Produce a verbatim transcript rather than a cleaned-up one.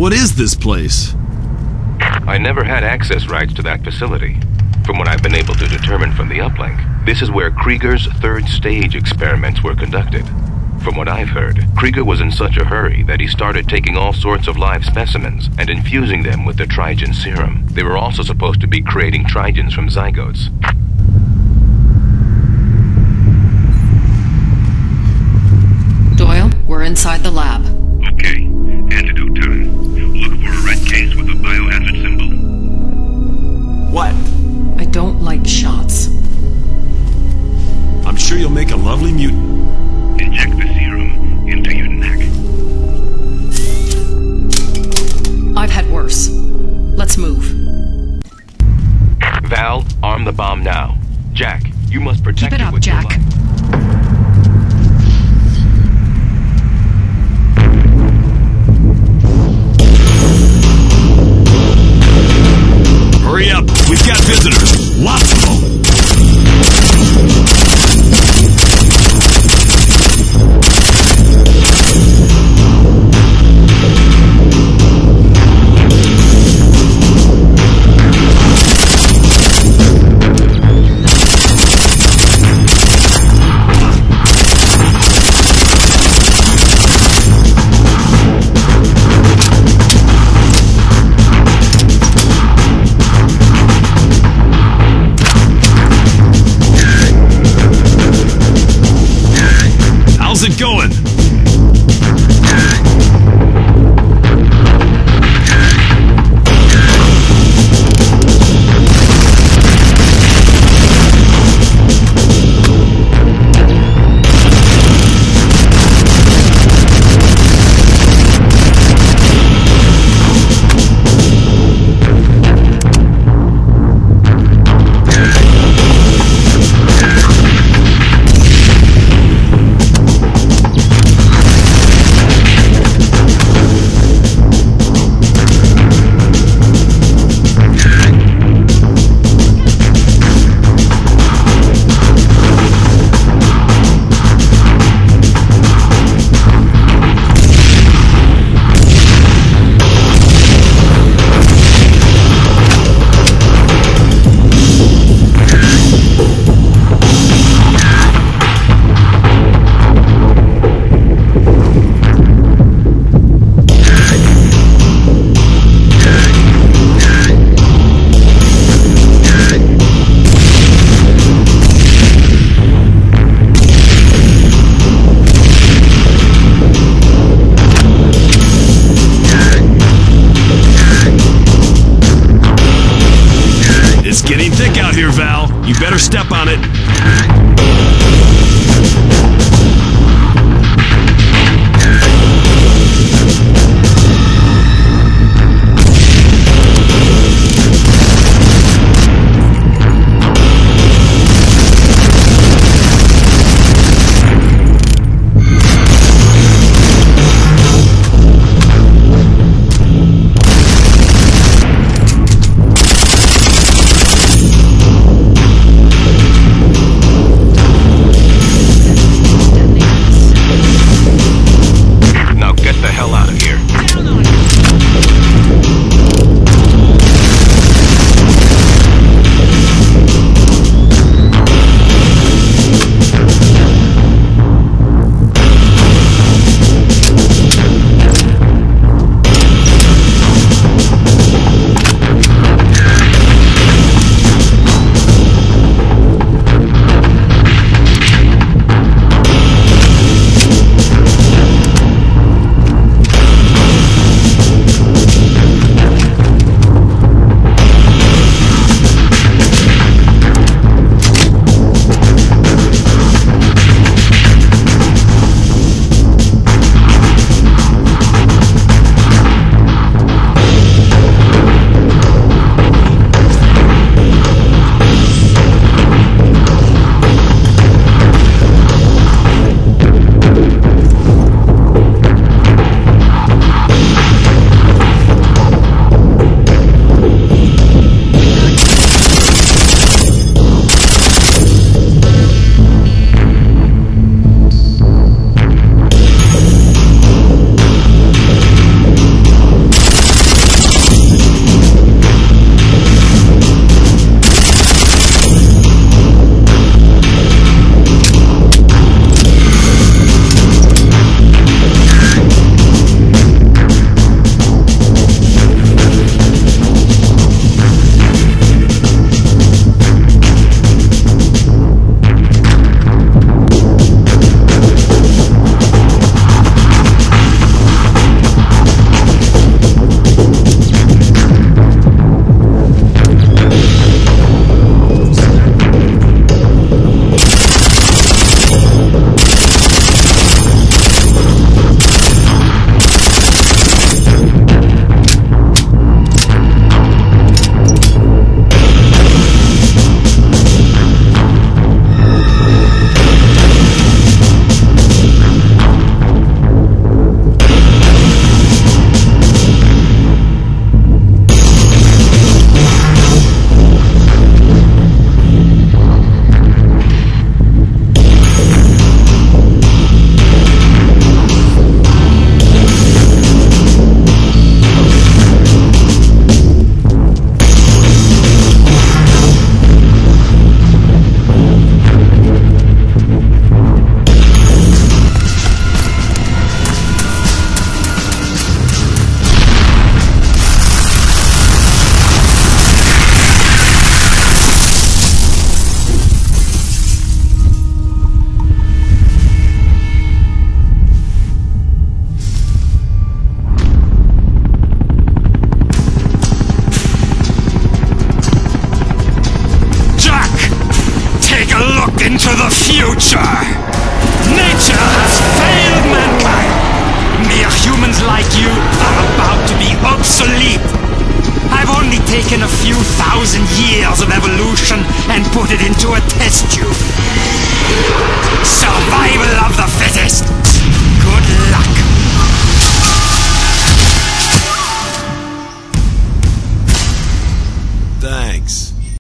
What is this place? I never had access rights to that facility. From what I've been able to determine from the uplink, this is where Krieger's third stage experiments were conducted. From what I've heard, Krieger was in such a hurry that he started taking all sorts of live specimens and infusing them with the Trigen serum. They were also supposed to be creating Trigens from zygotes. Doyle, we're inside the lab. Okay. Antidote time. Look for a red case with a biohazard symbol. What? I don't like shots. I'm sure you'll make a lovely mutant. Inject the serum into your neck. I've had worse. Let's move. Val, arm the bomb now. Jack, you must protect Keep it it up, with Jack. your life. Hurry up! We've got visitors! Lots of them! Nature! Nature has failed mankind! Mere humans like you are about to be obsolete! I've only taken a few thousand years of evolution and put it into a test tube. Survival of the fittest! Good luck! Thanks.